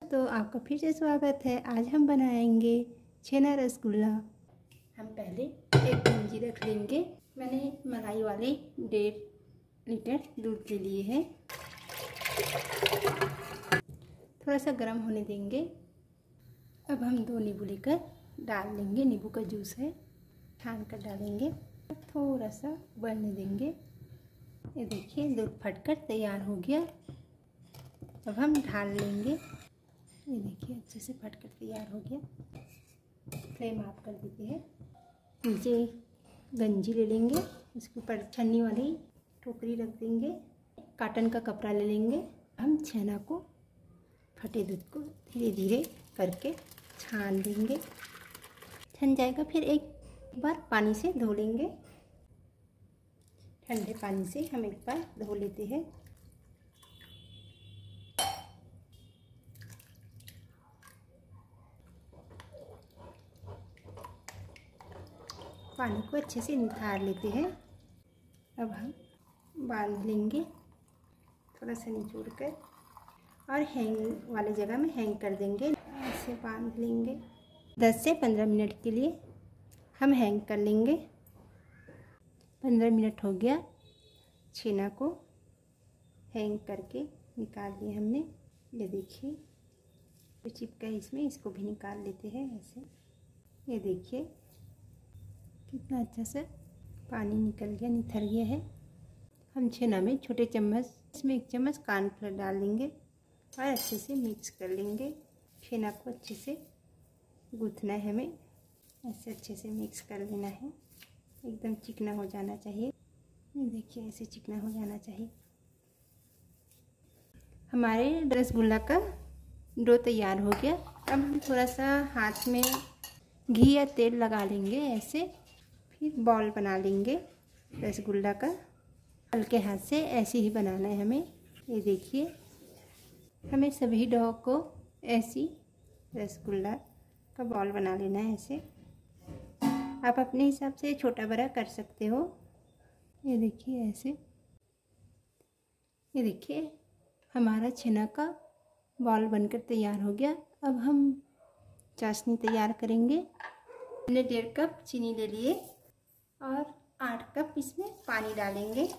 तो आपका फिर से स्वागत है। आज हम बनाएंगे छेना रसगुल्ला। हम पहले एक गंजी रख लेंगे। मैंने मलाई वाले 1.5 लीटर दूध ले लिए हैं। थोड़ा सा गर्म होने देंगे। अब हम 2 नींबू लेकर डाल लेंगे। नींबू का जूस है, छान कर डालेंगे। थोड़ा सा उबलने देंगे। ये देखिए दूध फटकर तैयार हो गया। अब हम ढाल लेंगे। ये देखिए अच्छे से फटकर तैयार हो गया। फ्लेम ऑफ कर देते हैं। नीचे गंजी ले लेंगे, उसके ऊपर छन्नी वाली टोकरी रख देंगे। कॉटन का कपड़ा ले लेंगे। हम छेना को, फटे दूध को धीरे धीरे करके छान देंगे। छन जाएगा फिर एक बार पानी से धो लेंगे। ठंडे पानी से हम एक बार धो लेते हैं। पानी को अच्छे से निथार लेते हैं। अब हम बांध लेंगे, थोड़ा सा निचोड़ कर, और हैंग वाले जगह में हैंग कर देंगे। ऐसे बांध लेंगे। 10 से 15 मिनट के लिए हम हैंग कर लेंगे। 15 मिनट हो गया। छेना को हैंग करके निकाल लिया हमने। ये देखिए जो चिपका है इसमें, इसको भी निकाल लेते हैं ऐसे। ये देखिए कितना अच्छा से पानी निकल गया, निथर गया है। हम छेना में छोटे चम्मच, इसमें 1 चम्मच कॉर्नफ्लोर डाल देंगे और अच्छे से मिक्स कर लेंगे। छेना को अच्छे से गूँथना है हमें, ऐसे अच्छे से मिक्स कर लेना है। एकदम चिकना हो जाना चाहिए। ये देखिए ऐसे चिकना हो जाना चाहिए। हमारे रसगुल्ला का डो तैयार हो गया। अब हम थोड़ा सा हाथ में घी या तेल लगा लेंगे ऐसे, फिर बॉल बना लेंगे रसगुल्ला का। हल्के हाथ से ऐसे ही बनाना है हमें। ये देखिए हमें सभी डो को ऐसी रसगुल्ला का बॉल बना लेना है ऐसे। आप अपने हिसाब से छोटा बड़ा कर सकते हो। ये देखिए ऐसे। ये देखिए हमारा छेना का बॉल बनकर तैयार हो गया। अब हम चाशनी तैयार करेंगे। हमने 1.5 कप चीनी ले लिए और 8 कप इसमें पानी डालेंगे।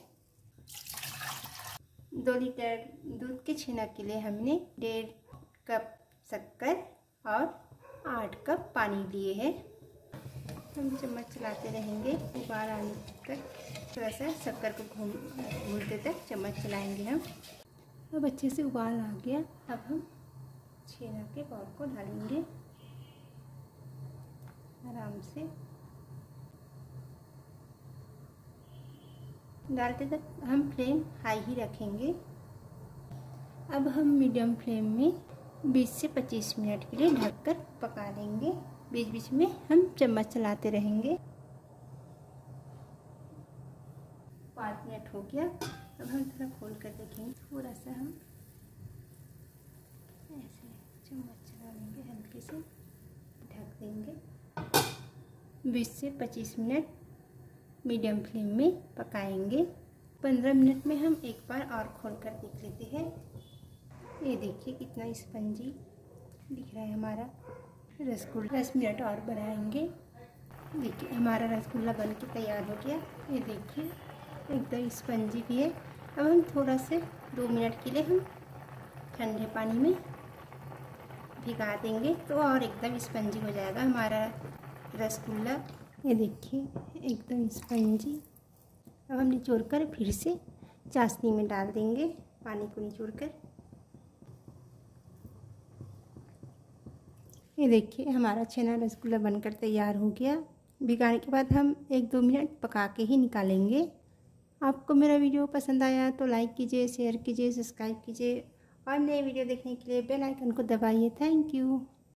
2 लीटर दूध के छेना के लिए हमने 1.5 कप शक्कर और 8 कप पानी लिए हैं। हम चम्मच चलाते रहेंगे उबाल आने तक। थोड़ा सा शक्कर को घूमते तक चम्मच चलाएंगे हम। अब अच्छे से उबाल आ गया। अब हम छेना के बॉल को डालेंगे आराम से। डालते तक हम फ्लेम हाई ही रखेंगे। अब हम मीडियम फ्लेम में 20 से 25 मिनट के लिए ढककर पका लेंगे। बीच बीच में हम चम्मच चलाते रहेंगे। 5 मिनट हो गया। अब हम थोड़ा खोल कर देखेंगे। थोड़ा सा हम ऐसे चम्मच चला लेंगे, हल्के से ढक देंगे। 20 से 25 मिनट मीडियम फ्लेम में पकाएंगे। 15 मिनट में हम एक बार और खोल कर देख लेते हैं। ये देखिए कितना स्पंजी दिख रहा है हमारा रसगुल्ला। 10 मिनट और बनाएंगे। देखिए हमारा रसगुल्ला बन के तैयार हो गया। ये देखिए एकदम स्पंजी भी है। अब हम थोड़ा से 2 मिनट के लिए हम ठंडे पानी में भिगा देंगे तो और एकदम स्पंजी हो जाएगा हमारा रसगुल्ला। ये देखिए एकदम स्पंजी। अब हम निचोड़ कर फिर से चाशनी में डाल देंगे, पानी को निचोड़ कर। ये देखिए हमारा छेना रसगुल्ला बनकर तैयार हो गया। भिगाने के बाद हम 1-2 मिनट पका के ही निकालेंगे। आपको मेरा वीडियो पसंद आया तो लाइक कीजिए, शेयर कीजिए, सब्सक्राइब कीजिए और नए वीडियो देखने के लिए बेल आइकन को दबाइए। Thank you.